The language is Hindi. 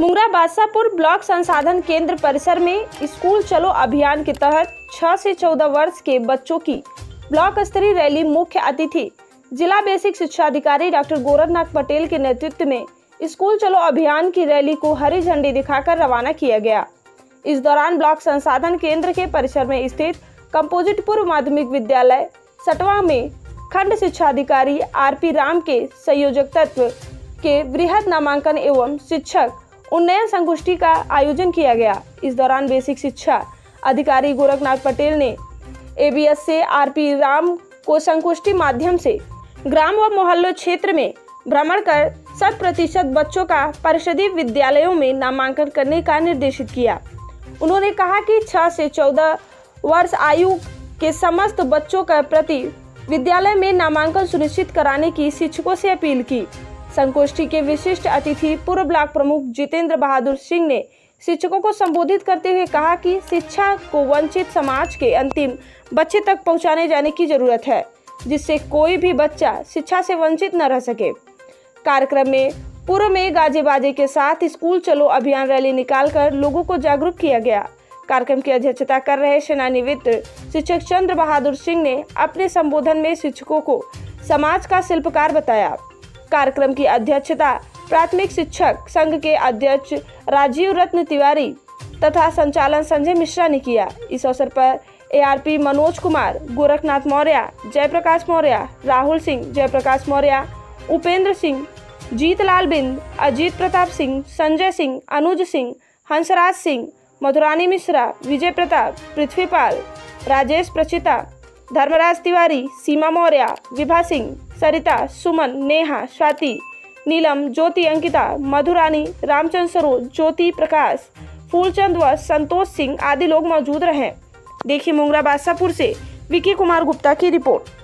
मुंगरा बादशाहपुर ब्लॉक संसाधन केंद्र परिसर में स्कूल चलो अभियान के तहत 6 से 14 वर्ष के बच्चों की ब्लॉक स्तरीय रैली मुख्य अतिथि जिला बेसिक शिक्षा अधिकारी डॉक्टर गोरखनाथ पटेल के नेतृत्व में स्कूल चलो अभियान की रैली को हरी झंडी दिखाकर रवाना किया गया। इस दौरान ब्लॉक संसाधन केंद्र के परिसर में स्थित कंपोजिट पूर्व माध्यमिक विद्यालय सटवा में खंड शिक्षा अधिकारी आरपी राम के संयोजकत्व के वृहद नामांकन एवं शिक्षक उन्नयन संगोष्ठी का आयोजन किया गया। इस दौरान बेसिक शिक्षा अधिकारी गोरखनाथ पटेल ने एबीएस से आरपी राम को संगोष्ठी माध्यम से ग्राम व मोहल्लों क्षेत्र में भ्रमण कर 100% बच्चों का परिषदीय विद्यालयों में नामांकन करने का निर्देशित किया। उन्होंने कहा कि 6 से 14 वर्ष आयु के समस्त बच्चों का प्रति विद्यालय में नामांकन सुनिश्चित कराने की शिक्षकों से अपील की। संगोष्ठी के विशिष्ट अतिथि पूर्व ब्लॉक प्रमुख जितेंद्र बहादुर सिंह ने शिक्षकों को संबोधित करते हुए कहा कि शिक्षा को वंचित समाज के अंतिम बच्चे तक पहुंचाने जाने की जरूरत है, जिससे कोई भी बच्चा शिक्षा से वंचित न रह सके। कार्यक्रम में पूर्व में गाजे बाजे के साथ स्कूल चलो अभियान रैली निकालकर लोगों को जागरूक किया गया। कार्यक्रम की अध्यक्षता कर रहे सेवानिवृत्त शिक्षक चंद्र बहादुर सिंह ने अपने संबोधन में शिक्षकों को समाज का शिल्पकार बताया। कार्यक्रम की अध्यक्षता प्राथमिक शिक्षक संघ के अध्यक्ष राजीव रत्न तिवारी तथा संचालन संजय मिश्रा ने किया। इस अवसर पर एआरपी मनोज कुमार, गोरखनाथ मौर्य, जयप्रकाश मौर्य, राहुल सिंह, जयप्रकाश मौर्य, उपेंद्र सिंह, जीतलाल बिंद, अजीत प्रताप सिंह, संजय सिंह, अनुज सिंह, हंसराज सिंह, मधुरानी मिश्रा, विजय प्रताप, पृथ्वीपाल, राजेश प्रचिता, धर्मराज तिवारी, सीमा मौर्य, विभा सिंह, सरिता, सुमन, नेहा, स्वाति, नीलम, ज्योति, अंकिता, मधुरानी, रामचंद्र सरोज, ज्योति प्रकाश, फूलचंद व संतोष सिंह आदि लोग मौजूद रहे। देखिए मुंगरा बादशाहपुर से विकी कुमार गुप्ता की रिपोर्ट।